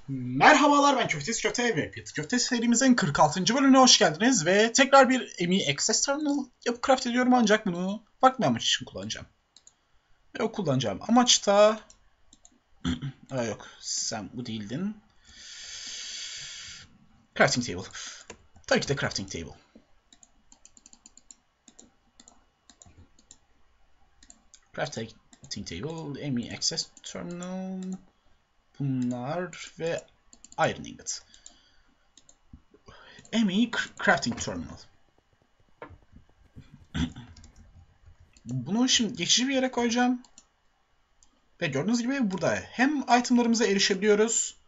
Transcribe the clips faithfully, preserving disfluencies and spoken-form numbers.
Merhabalar, ben Köftesi Köfte ve Pit Köfte serimizin kırk altıncı bölümüne hoş geldiniz ve tekrar bir M E Access Terminal yapıp craft ediyorum, ancak bunu farklı bir amaç için kullanacağım. Ve o kullanacağım amaç da... Aa, yok, sen bu değildin. Crafting Table. Tabii ki de Crafting Table. Crafting Table, M E Access Terminal, bunlar ve Iron Ingot. M E Crafting Terminal. Bunu şimdi geçici bir yere koyacağım. Ve gördüğünüz gibi burada hem itemlarımıza erişebiliyoruz,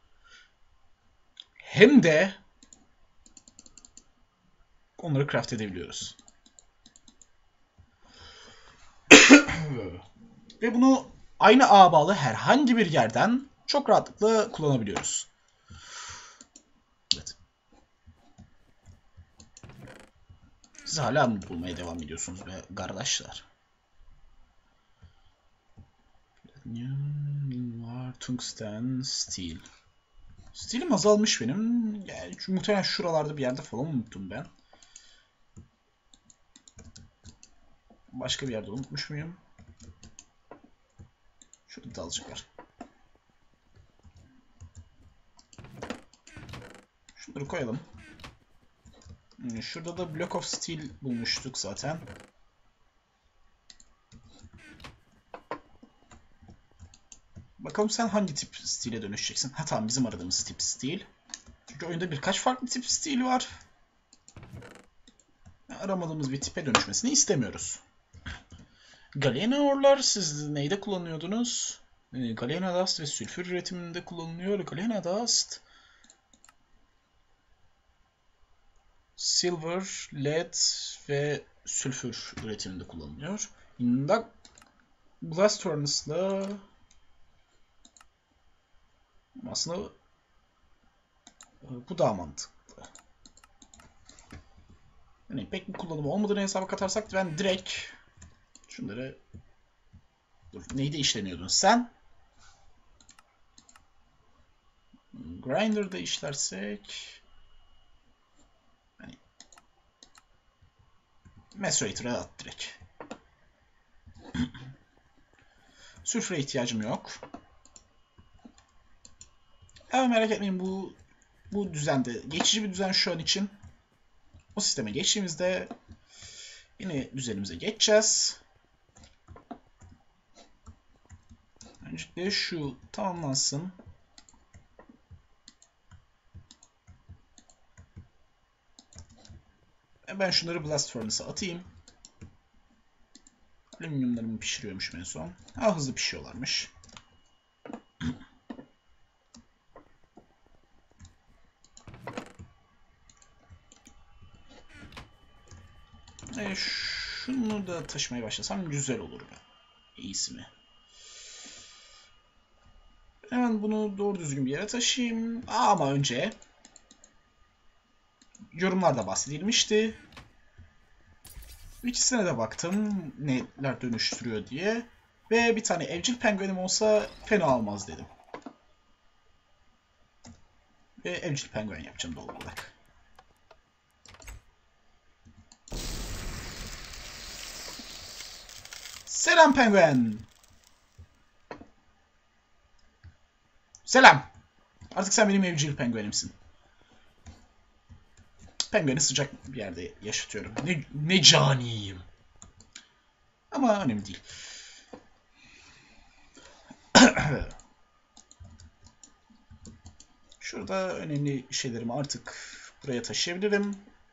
hem de onları craft edebiliyoruz. Ve bunu aynı ağa bağlı herhangi bir yerden çok rahatlıkla kullanabiliyoruz. Evet. Siz hala mı bulmaya devam ediyorsunuz be kardeşler? Var tungsten, steel. Steel'im azalmış benim. Yani muhtemelen şuralarda bir yerde falan unuttum ben. Başka bir yerde unutmuş muyum? Şurada da azıcık var. Şunları koyalım. Şurada da Block of Steel bulmuştuk zaten. Bakalım sen hangi tip steel'e dönüşeceksin? Ha tamam, bizim aradığımız tip steel. Çünkü oyunda birkaç farklı tip steel var. Aramadığımız bir tipe dönüşmesini istemiyoruz. Galena ore'lar siz neyde kullanıyordunuz? Galena dust ve sülfür üretiminde kullanılıyor. Galena dust, silver, lead ve sülfür üretiminde kullanılıyor. Induct blast furnace'la aslında bu daha mantıklı. Yani pek bir kullanımı olmadığını hesaba katarsak ben direkt şunları... Dur, neyde işleniyordun sen? Grinder'da işlersek... Yani... Macerator'a at direkt. Sülfüre ihtiyacım yok. Ama merak etmeyin, bu bu düzende geçici bir düzen şu an için. O sisteme geçtiğimizde yine düzenimize geçeceğiz. Öncelikle şu tamamlansın. Ben şunları blast furnace'a atayım. Alüminyumlarımı pişiriyormuşum en son. Ha, hızlı pişiyorlarmış. E, şunu da taşımaya başlasam güzel olur be. İyisi mi? Hemen bunu doğru düzgün bir yere taşıyayım. Ama önce yorumlarda bahsedilmişti. İkisine de baktım neler dönüştürüyor diye. Ve bir tane evcil penguenim olsa fena olmaz dedim. Ve evcil penguen yapacağım doğal olarak. Selam penguen. Selam. Artık sen benim evcil penguenimsin. Pengueni sıcak bir yerde yaşatıyorum. Ne, ne caniyim. Ama önemli değil. Şurada önemli şeylerimi artık buraya taşıyabilirim.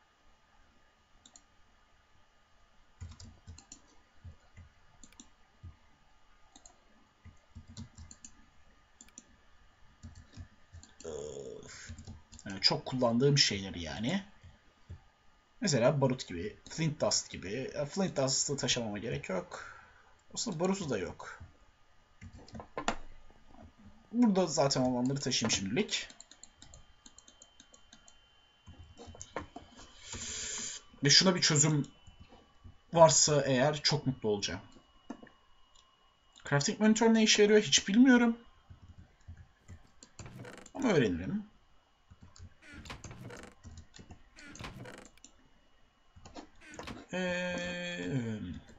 Yani çok kullandığım şeyleri yani. Mesela barut gibi, flint dust gibi. Flint dust'ı taşımama gerek yok. Aslında barutu da yok. Burada zaten olanları taşıyayım şimdilik. Ve şuna bir çözüm varsa eğer çok mutlu olacağım. Crafting Monitor ne işe yarıyor hiç bilmiyorum. öğrenirim. Ee,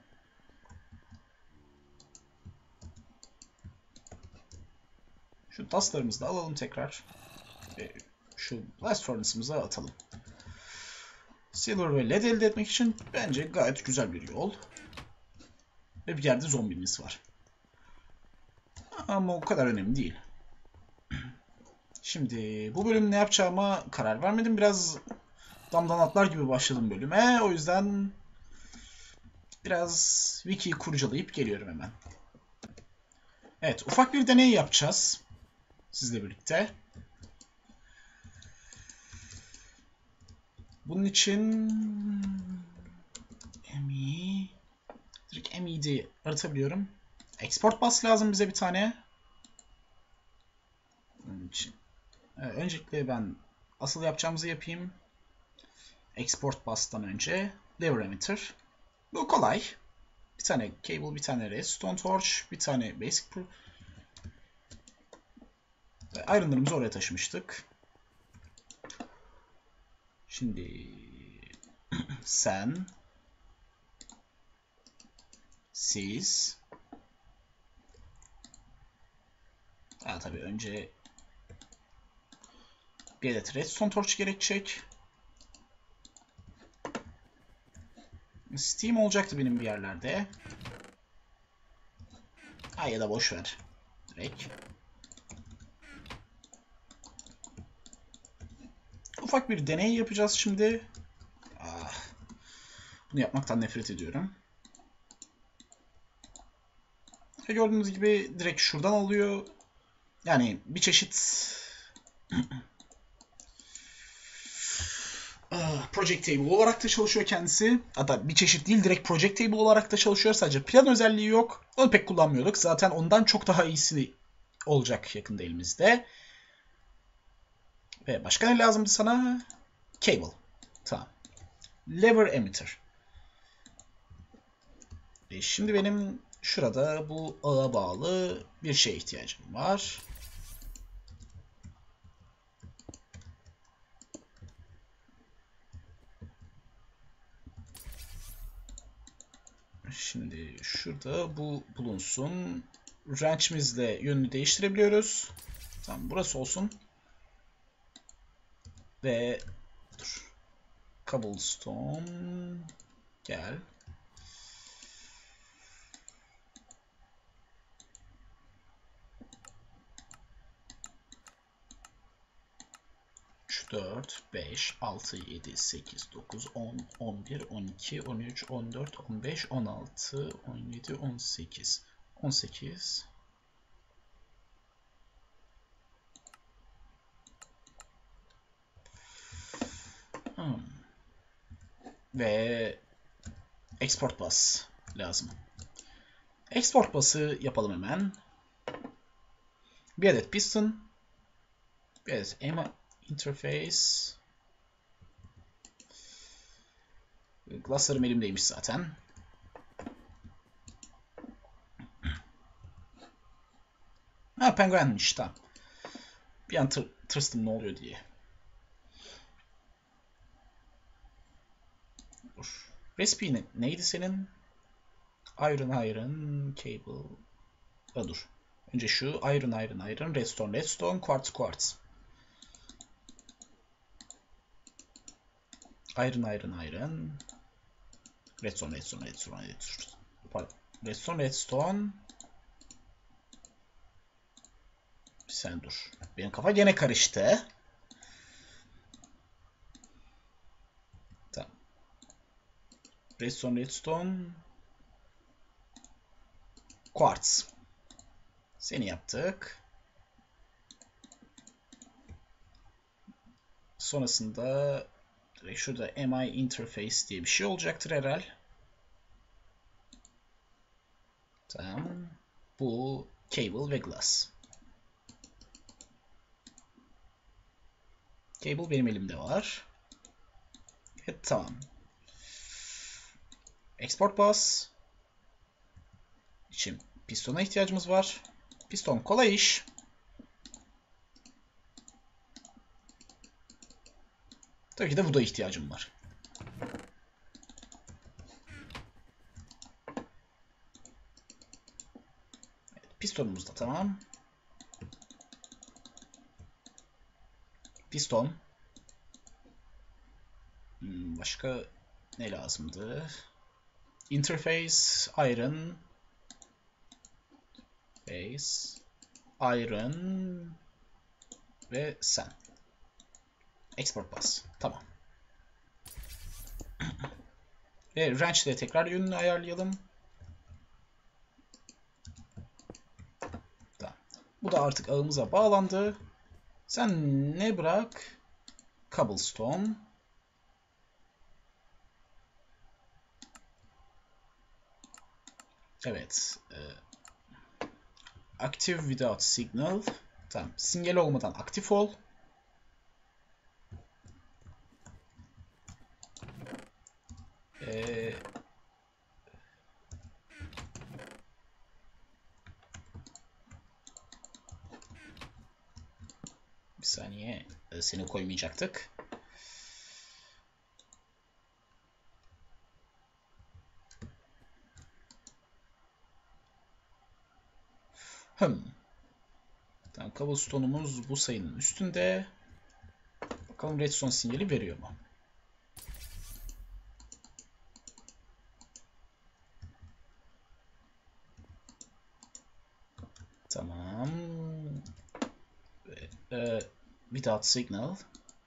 şu dustlarımızı da alalım tekrar. Ee, şu blast furnace'ımıza atalım. Silver ve led elde etmek için bence gayet güzel bir yol. Ve bir yerde zombimiz var. Ama o kadar önemli değil. Şimdi bu bölüm ne yapacağıma karar vermedim. Biraz damdan atlar gibi başladım bölüme. O yüzden biraz wiki'yi kurcalayıp geliyorum hemen. Evet, ufak bir deney yapacağız sizle birlikte. Bunun için mi direkt M E'yi aratabiliyorum. Export bus lazım bize bir tane. Bunun için evet, öncelikle ben asıl yapacağımızı yapayım. Export bus'tan önce lever emitter. Bu kolay. Bir tane cable, bir tane redstone torch, bir tane basic pro. Iron'larımızı oraya taşımıştık. Şimdi sen, siz, ha tabii önce bir adet redstone torch gerekecek. Steam olacaktı benim bir yerlerde. Ha ya da boş ver. Direkt. Ufak bir deney yapacağız şimdi. Ah, bunu yapmaktan nefret ediyorum. Ve gördüğünüz gibi direkt şuradan alıyor. Yani bir çeşit Project Table olarak da çalışıyor kendisi. Hatta bir çeşit değil, direkt Project Table olarak da çalışıyor. Sadece plan özelliği yok. Onu pek kullanmıyorduk. Zaten ondan çok daha iyisi olacak yakında elimizde. Ve başka ne lazımdı sana? Cable. Tamam. Lever emitter. E şimdi benim şurada bu ağa bağlı bir şeye ihtiyacım var. Şimdi şurada bu bulunsun. Wrench'imizle yönünü değiştirebiliyoruz. Tamam, burası olsun. Ve dur. Cobblestone gel. üç, dört, beş, altı, yedi, sekiz, dokuz, on, on bir, on iki, on üç, on dört, on beş, on altı, on yedi, on sekiz. on sekiz. Hmm. Ve export bus lazım. Export bus'ı yapalım hemen. Bir adet piston. Bir adet E M A interface. Glasslarım elimdeymiş zaten. Ha, penguenmiş, tamam. Bir an tır, tırstım ne oluyor diye. Dur. Recipe ne, neydi senin? Iron iron cable. Ha, dur. Önce şu iron iron iron redstone redstone quartz quartz. Iron iron iron redstone redstone redstone redstone. Pardon. Redstone redstone. Sen dur. Benim kafa gene karıştı. Tamam. Redstone redstone quartz. Seni yaptık. Sonrasında direkt şurada M I interface diye bir şey olacaktır herhal. Tamam. Bu cable ve glass. Cable benim elimde var. Evet, tamam. Export bus için pistona ihtiyacımız var. Piston kolay iş. Tabii ki de Wood'a ihtiyacım var. Evet, pistonumuz da tamam. Piston. Hmm, başka ne lazımdı? Interface, iron, base, iron ve sen. Export bus. Tamam. Ve wrench ile tekrar yönünü ayarlayalım. Tamam. Bu da artık ağımıza bağlandı. Sen ne bırak? Cobblestone. Evet. E, active without signal. Tamam. Sinyal olmadan aktif ol. Ee, bir saniye. Seni koymayacaktık. Hım. Tamam, cobblestone'umuz bu sayının üstünde. Bakalım redstone sinyali veriyor mu? Tamam. Ee, without signal.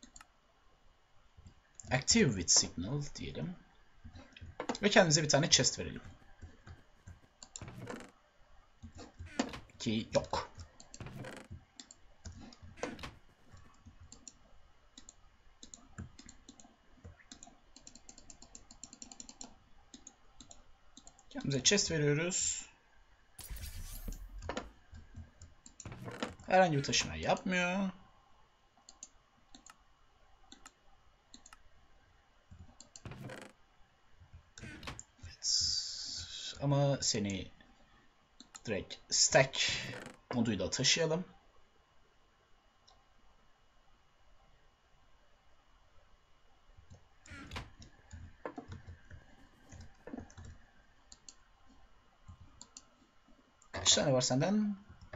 Active with signal diyelim. Ve kendimize bir tane chest verelim. Ki yok. Kendimize chest veriyoruz. Herhangi bir taşıma yapmıyor. Evet. Ama seni direkt stack moduyla taşıyalım. Kaç tane var senden?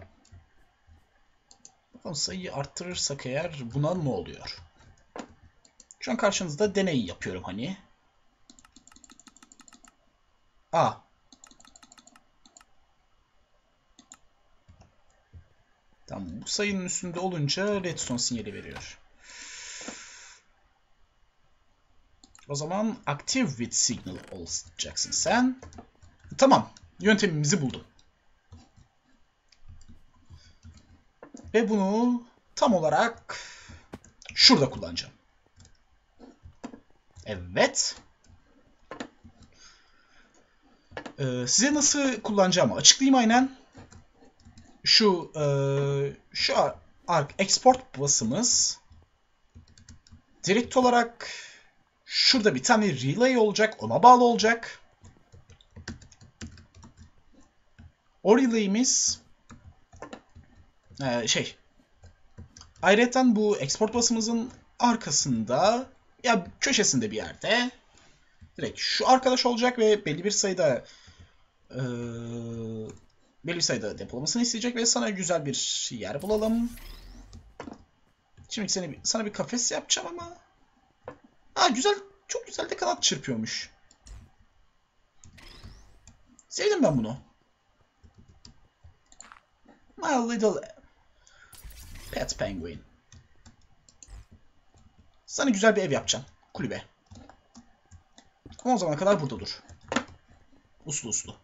Bakalım, sayıyı arttırırsak eğer buna ne oluyor? Şu an karşınızda deney yapıyorum hani. A. Tamam, bu sayının üstünde olunca redstone sinyali veriyor. O zaman active with signal olacaksın sen. Tamam, yöntemimizi buldum. Ve bunu tam olarak şurada kullanacağım. Evet. Ee, size nasıl kullanacağımı açıklayayım aynen. Şu e, şu arc export basımız direkt olarak şurada bir tane relay olacak. Ona bağlı olacak. O relay'imiz e, şey ayrıca bu export basımızın arkasında ya köşesinde bir yerde direkt şu arkadaş olacak ve belli bir sayıda e, belli bir sayıda depolamasını isteyecek ve sana güzel bir yer bulalım. Şimdi seni, sana bir kafes yapacağım ama. Ha, güzel, çok güzel de kanat çırpıyormuş. Sevdim ben bunu. My little pet penguin. Sana güzel bir ev yapacağım. Kulübe. Ama o zamana kadar burada dur. Uslu uslu.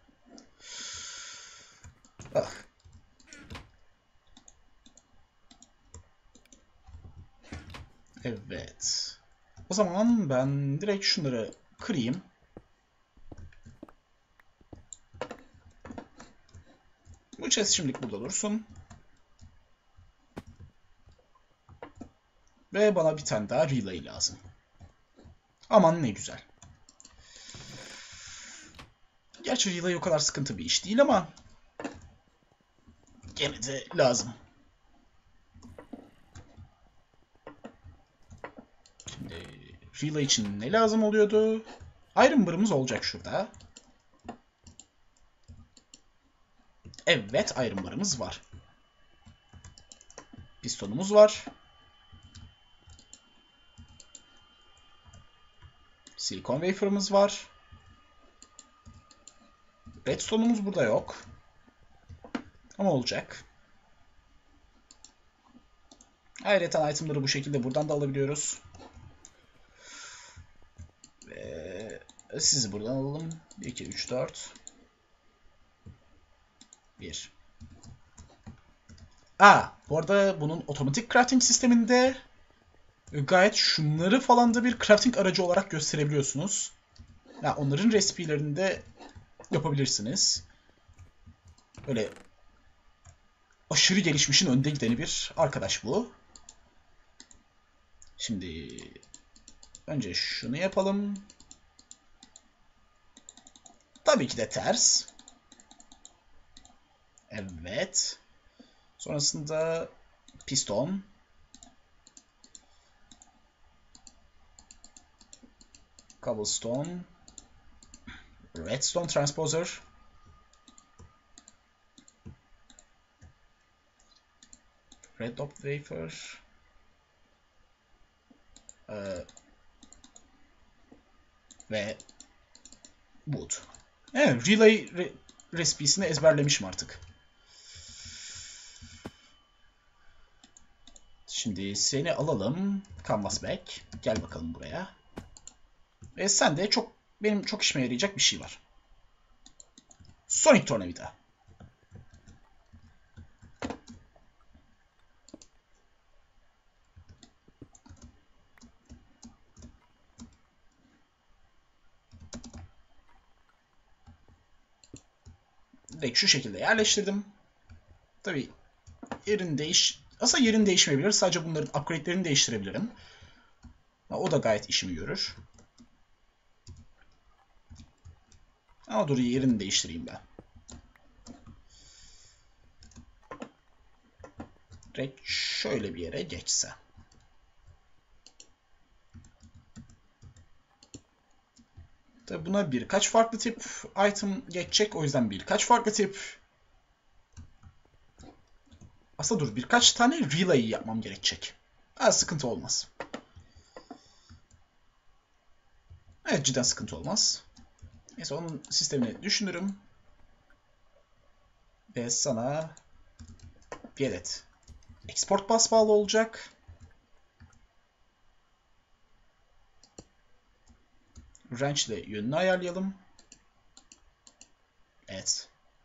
Ah. Evet. O zaman ben direkt şunları kırayım. Bu chest şimdilik burada dursun. Ve bana bir tane daha relay lazım. Aman ne güzel. Gerçi relay o kadar sıkıntı bir iş değil ama gene de lazım. Şimdi relay için ne lazım oluyordu? Iron bar'ımız olacak şurada. Evet, iron bar'ımız var. Pistonumuz var. Silikon wafer'ımız var. Redstone'umuz burada yok. Ama olacak. Ayrıca itemları bu şekilde buradan da alabiliyoruz. Ve sizi buradan alalım. iki, üç, dört. bir. Aa, bu arada bunun otomatik crafting sisteminde gayet şunları falan da bir crafting aracı olarak gösterebiliyorsunuz. Yani onların resipelerini de yapabilirsiniz. Böyle aşırı gelişmişin önde gideni bir arkadaş bu. Şimdi önce şunu yapalım. Tabii ki de ters. Evet. Sonrasında piston. Cobblestone. Redstone transposer. Red dot wafer. Ee, ve wood. Evet, relay re resipesini ezberlemişim artık. Şimdi seni alalım. Canvas back. Gel bakalım buraya. Ve sen de çok benim çok işime yarayacak bir şey var. Sonic tornavida. Direkt şu şekilde yerleştirdim. Tabii yerin değiş... Aslında yerin değişmeyebilir. Sadece bunların upgrade'lerini değiştirebilirim. O da gayet işimi görür. Ama dur, yerini değiştireyim ben. Direkt şöyle bir yere geçse. Tabii buna birkaç farklı tip item geçecek. O yüzden birkaç farklı tip... Aslında dur, birkaç tane relay yapmam gerekecek. Ha, sıkıntı olmaz. Evet, cidden sıkıntı olmaz. Neyse, onun sistemini düşünürüm. Ve sana bir adet export bus bağlı olacak. Wrench ile yönünü ayarlayalım. Evet.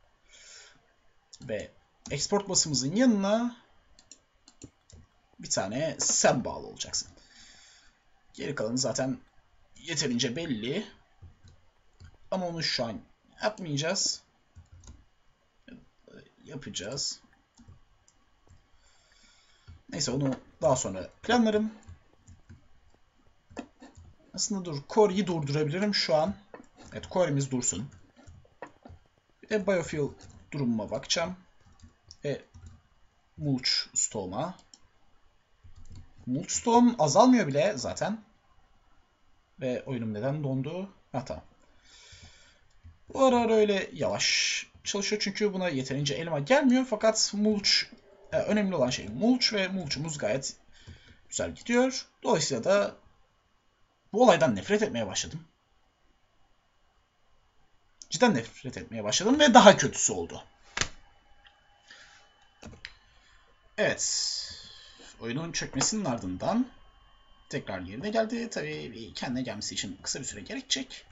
Ve export bus'ımızın yanına bir tane sen bağlı olacaksın. Geri kalanı zaten yeterince belli. Ama onu şu an yapmayacağız. Yapacağız. Neyse, onu daha sonra planlarım. Aslında dur, Core'yi durdurabilirim şu an. Evet, Core'miz dursun. Bir de biofuel durumuma bakacağım. Ve mulch stone'a. Mulch stone azalmıyor bile zaten. Ve oyunum neden dondu? Ha, tamam. Bu ara ara öyle yavaş çalışıyor çünkü buna yeterince elma gelmiyor. Fakat mulch, yani önemli olan şey mulch ve mulch'umuz gayet güzel gidiyor. Dolayısıyla da bu olaydan nefret etmeye başladım. Cidden nefret etmeye başladım ve daha kötüsü oldu. Evet. Oyunun çökmesinin ardından tekrar yerine geldi. Tabii kendine gelmesi için kısa bir süre gerekecek.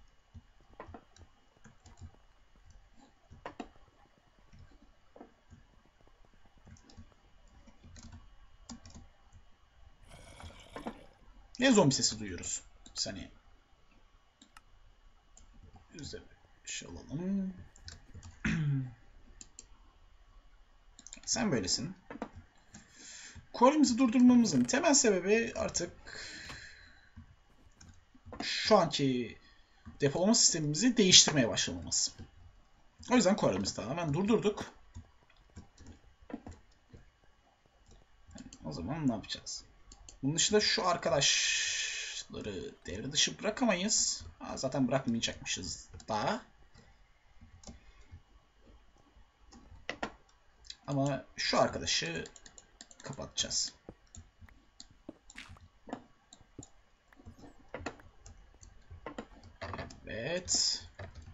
Ne zombi sesi duyuyoruz? Bir saniye. Üzerine şey alalım. Sen böylesin. Core'imizi durdurmamızın temel sebebi artık şu anki depolama sistemimizi değiştirmeye başlamamız. O yüzden Core'imizi tamamen durdurduk. O zaman ne yapacağız? Bunun dışında şu arkadaş Bunları devre dışı bırakamayız. Aa, zaten bırakmayacakmışız daha. Ama şu arkadaşı kapatacağız. Evet.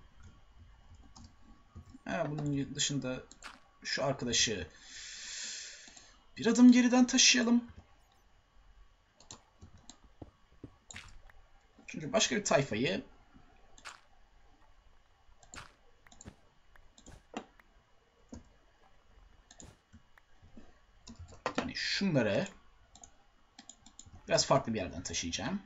Ha, bunun dışında şu arkadaşı bir adım geriden taşıyalım. Çünkü başka bir tayfayı yani şunları biraz farklı bir yerden taşıyacağım.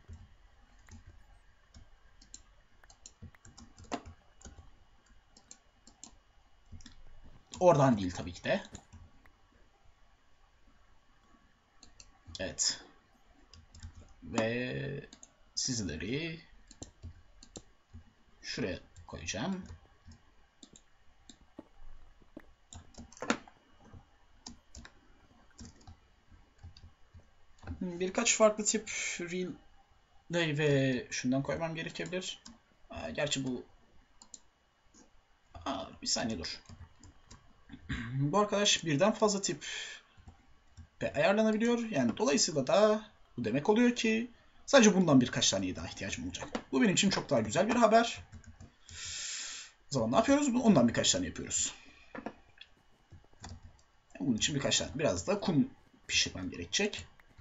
Oradan değil tabii ki de. Evet. Ve sizleri şuraya koyacağım. Birkaç farklı tip relay ve şundan koymam gerekebilir. Aa, gerçi bu... Aa, bir saniye dur. Bu arkadaş birden fazla tip ve ayarlanabiliyor. Yani dolayısıyla da bu demek oluyor ki sadece bundan birkaç taneye daha ihtiyacım olacak. Bu benim için çok daha güzel bir haber. O zaman ne yapıyoruz? Ondan birkaç tane yapıyoruz. Bunun için birkaç tane. Biraz da kum pişirmem gerekecek.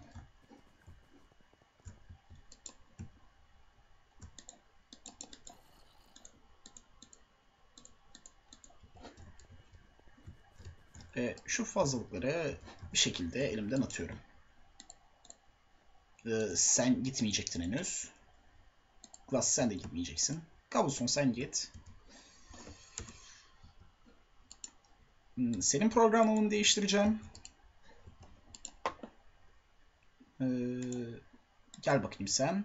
Ve şu fazlalıkları bir şekilde elimden atıyorum. Ee, sen gitmeyecektin henüz. Glass sen de gitmeyeceksin. Cobblestone sen git. Senin programını değiştireceğim. Ee, gel bakayım sen.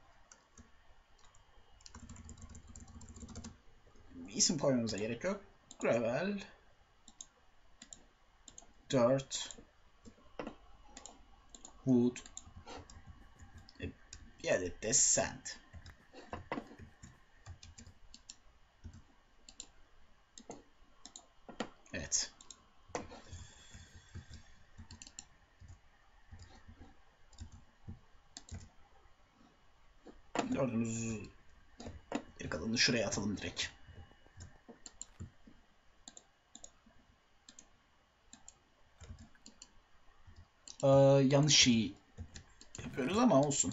Bir isim koymamıza gerek yok. Gravel. Dirt. Wood. Bir adet de sand. Evet. Gördüğünüz bir kalanını şuraya atalım direkt. Ee, yanlış şey yapıyoruz ama olsun.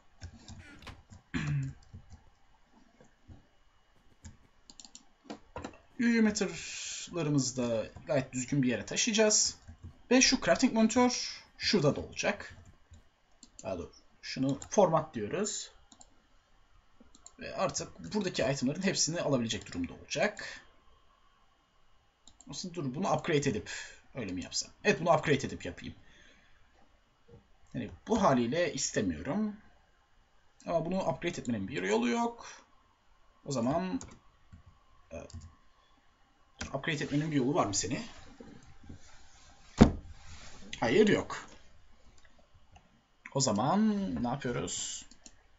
Emittırlarımızı da gayet düzgün bir yere taşıyacağız. Ve şu crafting monitör şurada da olacak. Daha doğrusu şunu format diyoruz. Ve artık buradaki itemların hepsini alabilecek durumda olacak. Aslında dur bunu upgrade edip öyle mi yapsam? Evet bunu upgrade edip yapayım. Yani bu haliyle istemiyorum. Ama bunu upgrade etmenin bir yolu yok. O zaman evet. Upgrade etmenin bir yolu var mı seni? Hayır yok. O zaman ne yapıyoruz?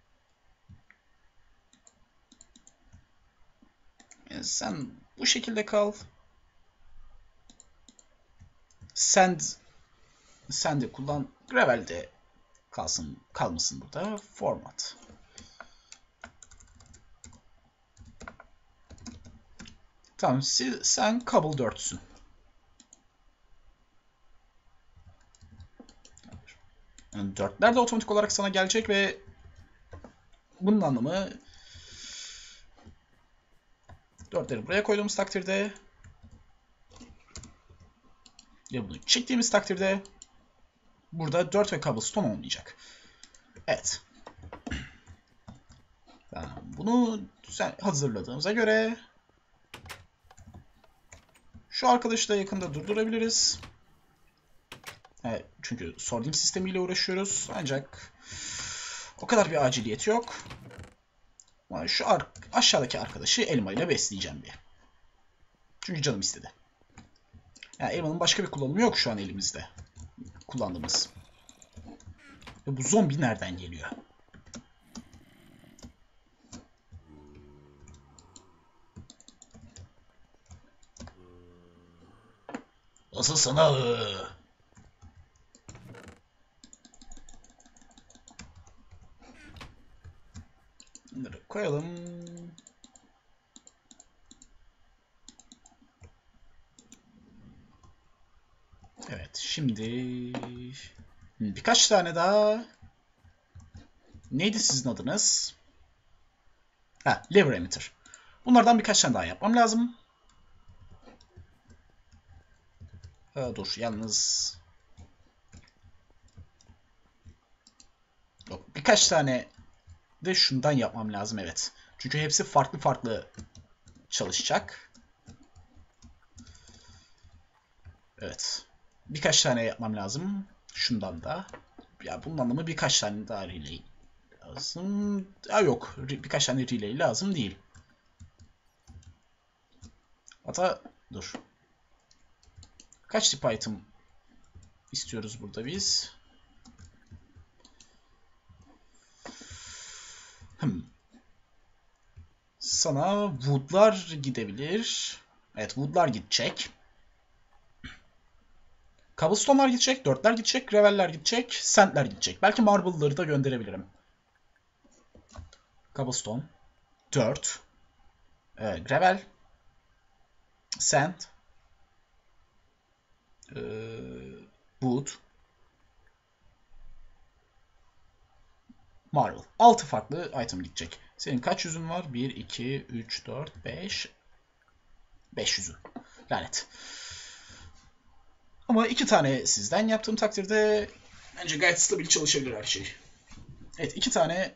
Yani sen bu şekilde kal. Sand Sand de kullan. Gravel de kalsın, kalmasın burada. Format. Tamam, sen Cobble dörtsün. Yani dörtler de otomatik olarak sana gelecek ve bunun anlamı dörtleri buraya koyduğumuz takdirde ya bunu çektiğimiz takdirde burada dört ve cobblestone olmayacak. Evet. Tamam, bunu hazırladığımıza göre şu arkadaşı da yakında durdurabiliriz. Evet, çünkü sorting sistemiyle uğraşıyoruz. Ancak o kadar bir aciliyeti yok. Ama şu ar aşağıdaki arkadaşı elma ile besleyeceğim bir. Çünkü canım istedi. Yani elmanın başka bir kullanımı yok şu an elimizde. Kullandığımız. Ve bu zombi nereden geliyor? Nasılsın ağı? Bunları koyalım. Evet, şimdi birkaç tane daha. Neydi sizin adınız? Ha, lever emitter. Bunlardan birkaç tane daha yapmam lazım. Ha, dur, yalnız yok, birkaç tane de şundan yapmam lazım, evet. Çünkü hepsi farklı farklı çalışacak. Evet. Birkaç tane yapmam lazım. Şundan da. Ya bunun anlamı birkaç tane daha relay lazım. Ya yok. Birkaç tane relay lazım değil. Hatta dur. Kaç tip item istiyoruz burada biz? Hmm. Sana wood'lar gidebilir. Evet, wood'lar gidecek. Cobblestone'lar gidecek, dörtler gidecek, gravel'ler gidecek, sand'ler gidecek. Belki marble'ları da gönderebilirim. Cobblestone, dört, e, gravel, sand, e, wood, marble. altı farklı item gidecek. Senin kaç yüzün var? bir, iki, üç, dört, beş. beş yüzün. Lanet. Ama iki tane sizden yaptığım takdirde bence gayet stabil çalışabilir her şey. Evet, iki tane.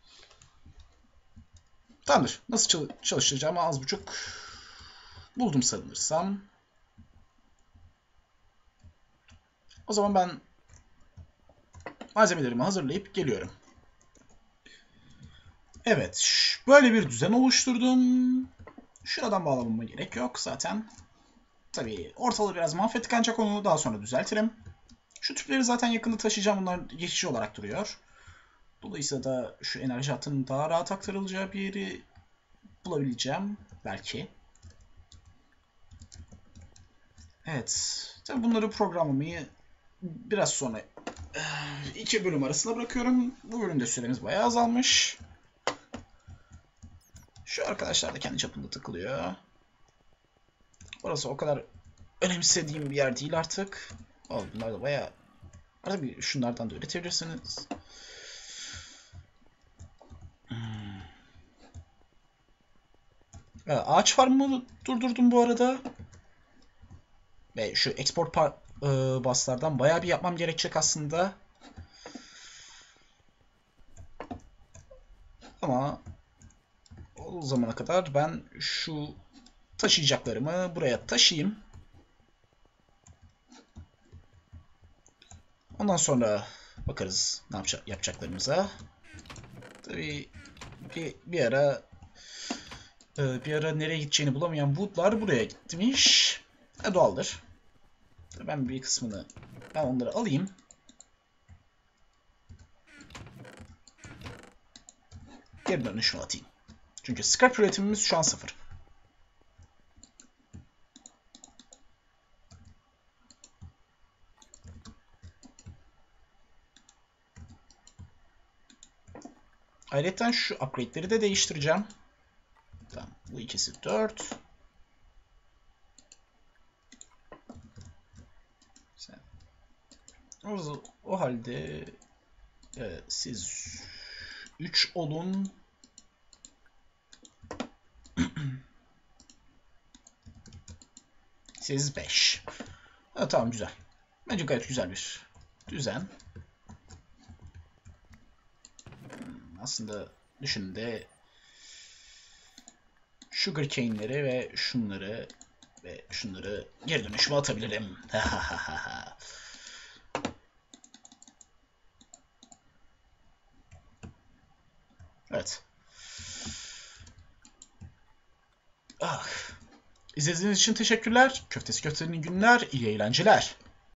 Tamamdır. Nasıl çalıştıracağımı az buçuk buldum sanırsam. O zaman ben malzemelerimi hazırlayıp geliyorum. Evet, böyle bir düzen oluşturdum. Şuradan bağlamama gerek yok zaten. Tabii ortalığı biraz mahvettik, ancak onu daha sonra düzeltirim. Şu tüpleri zaten yakında taşıyacağım. Bunlar geçici olarak duruyor. Dolayısıyla da şu enerji hattının daha rahat aktarılacağı bir yeri bulabileceğim. Belki. Evet. Tabii bunları programlamayı biraz sonra iki bölüm arasında bırakıyorum. Bu bölümde süremiz bayağı azalmış. Şu arkadaşlar da kendi çapında takılıyor. Orası o kadar önemsediğim bir yer değil artık. Oh, bunlar da bayağı... Tabii şunlardan da üretebilirsiniz. Hmm. Evet, ağaç farmı durdurdum bu arada. Ve şu export e, buslardan bayağı bir yapmam gerekecek aslında. Ama o zamana kadar ben şu taşıyacaklarımı buraya taşıyayım. Ondan sonra bakarız ne yapacak, yapacaklarımıza. Tabii bir, bir ara bir ara nereye gideceğini bulamayan wood'lar buraya gitmiş. E, doğaldır. Ben bir kısmını ben onları alayım. Geri dönüşüme atayım. Çünkü scrap üretimimiz şu an sıfır. Ayrıca şu upgrade'leri de değiştireceğim. Tamam, bu ikisi dört. Sen. O, o halde e, siz üç olun. Siz beş. Ha, tamam, güzel. Bence gayet güzel bir düzen. Aslında düşündüğümde sugar cane'leri ve şunları ve şunları geri dönüşüme atabilirim. Evet. Ah. İzlediğiniz için teşekkürler. Köftesi köftenin günler, iyi eğlenceler.